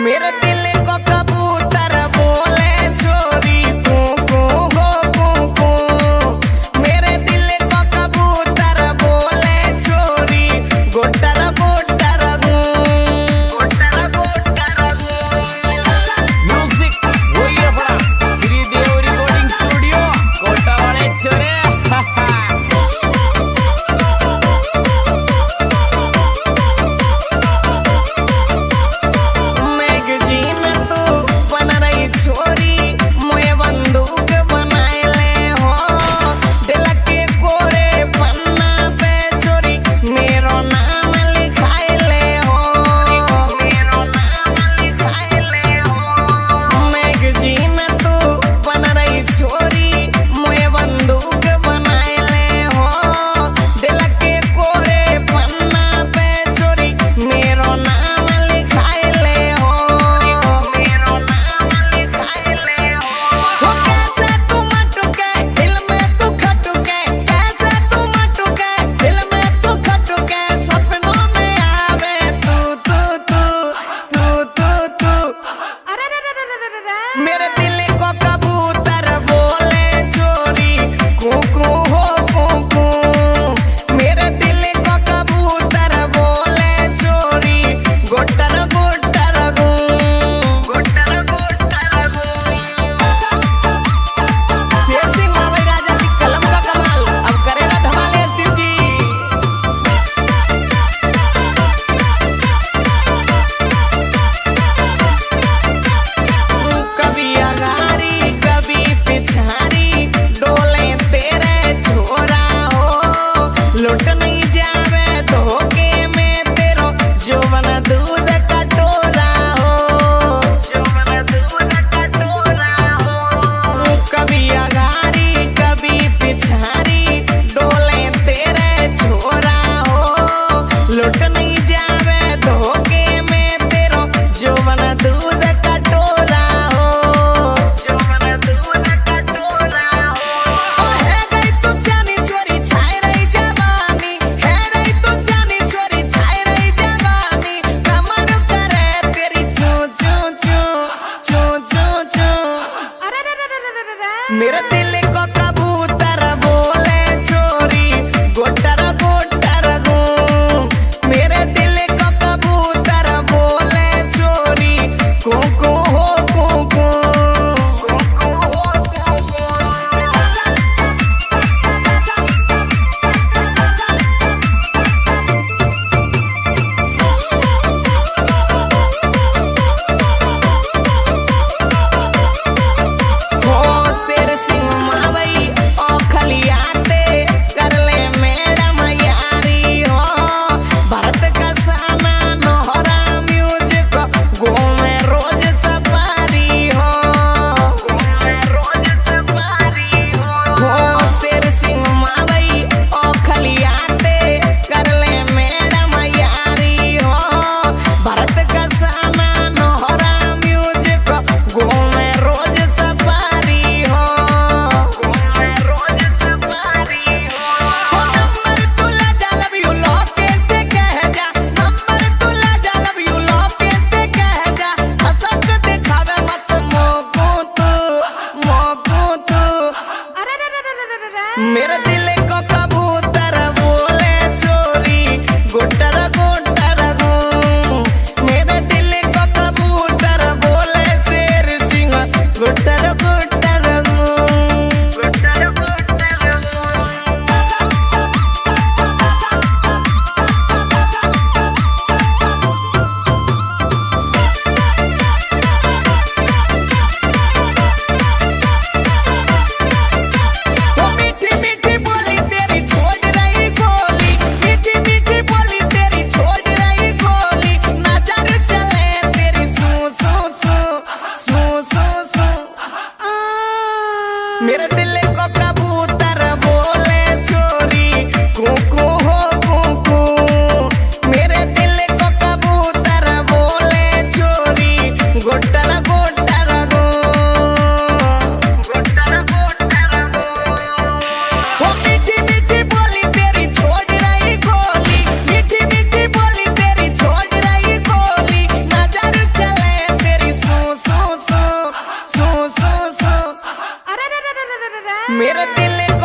मेरे दिल को कबूतर बोले छोरी कू कू हो कू कू। मेरे दिल को कबूतर बोले छोरी गोटर गोटर गू गोटर गोटर गू। म्यूजिक वही अपना श्रीदेव रिकॉर्डिंग स्टूडियो कोटा वाले छोरे। मेरे दिल को कबूतर बोले छोरी कू कू हो कू कू। मेरे दिल को कबूतर बोले छोरी गोटर गोटर गू गोटर गोटर गू। शेर सिंह महावई राजा की कलम का कमाल अब करेगा धमाल शिव जी। कभी अगारी कभी पिछारी डोले तेरे छोरा हो। लुट नहीं जावे धोखे में तेरो जोवन दूध कटोरा हो जोवन दूध कटोरा हो। कभी अगारी कभी पिछारी डोले तेरे छोरा हो। लुट नहीं जावे धोखे में तेरो जोवन दूध कटोरा हो जोवन दूध कटोरा हो। ओ है गई तू जानी छोरी छाई रही जवानी है रही तू जानी छोरी छाई रही जवानी। कमा मेरे दिल